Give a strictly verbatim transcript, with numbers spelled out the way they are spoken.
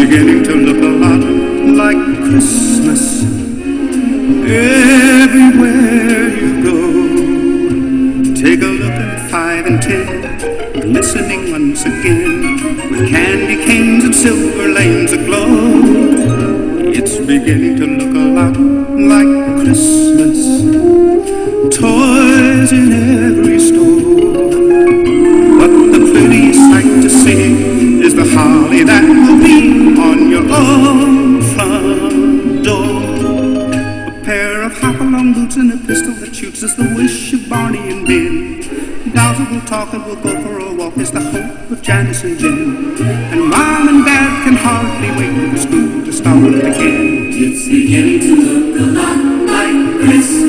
beginning to look a lot like Christmas. Everywhere you go, take a look at five and ten, glistening once again, with candy canes and silver lanes aglow. It's beginning to look a lot like Christmas. Toys in every store, but the prettiest sight to see is the holly that will be on your own front door. A pair of hop-along boots and a pistol that shoots is the wish of Barney and Ben. Dolls that will talk and will go for a walk is the hope of Janice and Jen. And Mom and Dad can hardly wait for school to start again. It's beginning to look a lot like Christmas.